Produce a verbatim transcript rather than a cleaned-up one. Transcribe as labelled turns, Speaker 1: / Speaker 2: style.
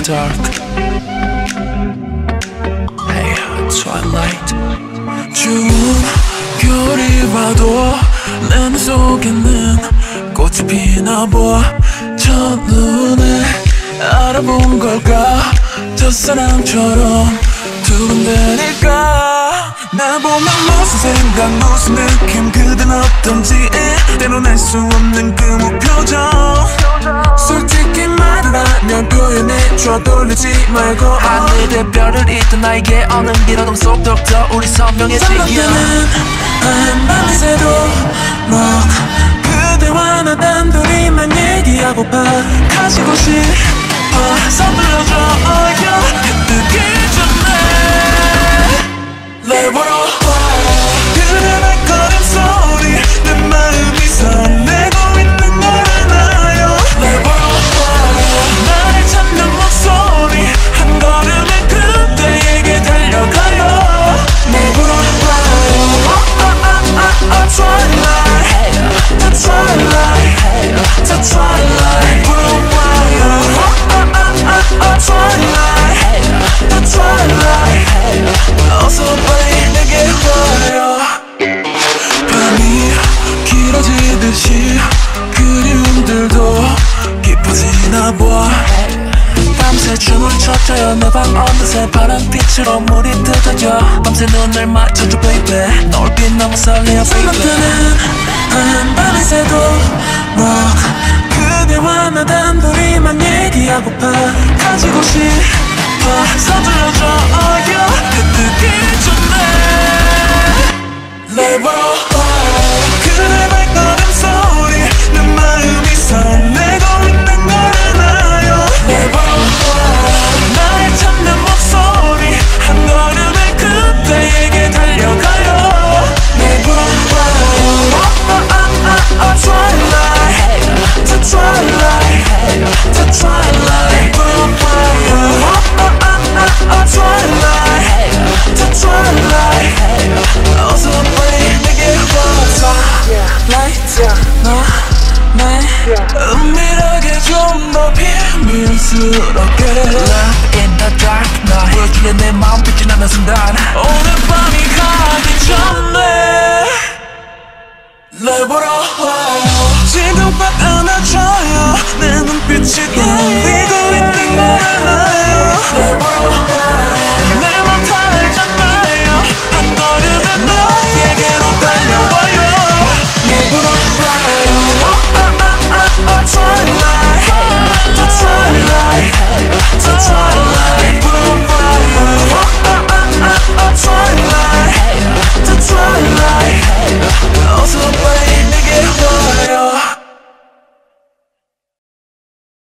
Speaker 1: dark. Hey, twilight. 추운 겨울이 와도 내 눈 속에는 꽃이 피나 봐. 첫눈에 알아본 걸까? 첫사랑처럼 두근대니까 나 보면 무슨 생각 무슨 느낌 그댄 어떤지 때론 알 수 없는 그 무표정. 솔직히 말을 하면 표현해줘 돌리지 말고
Speaker 2: 하늘에 별을 잇던 나에게 어느 미로동 속 더욱더 우리 선명해지려
Speaker 1: 하얀 밤이 새도록 그대와 나 단둘이만 얘기하고파 가지고 싶어 서둘러줘 oh yeah. 뜨기 전에 내버려 그대 발걸음 소리 내 마음이 설레고 있는 걸 알아요. 내버려 나를 찾는 목소리 한 걸음에 그대에게 달려가요. 내버려 A twilight, the twilight, the twilight. 불어와요. A twilight, the twilight. 어서 빨리 내게 와요. 밤이 길어지듯이 그리움들도 깊어지나 봐.
Speaker 2: 밤새 춤을 춰줘요 내 방 어느새 파란빛으로 물이 뜯어져. 밤새 눈을 맞춰줘 baby 너울빛 너무 설레어 baby.
Speaker 1: 뜨는 하얀 밤이 새도록 그대와 나 단둘이만 얘기하고파 가지고 싶어 서둘러줘 oh yeah. 그 뜨기 전에 내버려 그대 발걸음 소리 내 마음이 설레고 있는 걸 알아요. 내버려 나를 찾는 목소리 한 걸음에 그대에게 달려가요. 내버려 A twilight, the twilight, the twilight. 불어와요. A twilight, the twilight. 어서 빨리 내게 와서 Light, 너내 은밀하게 좀 더 비밀스럽게
Speaker 2: Love in the dark 나 보여줄래 내 마음 빛이 나는 순간
Speaker 1: 오늘 밤이 가기 전에 내버려 지금 딱 안아줘요 내 눈빛이 떨리고 있는 걸 알아요. 내버려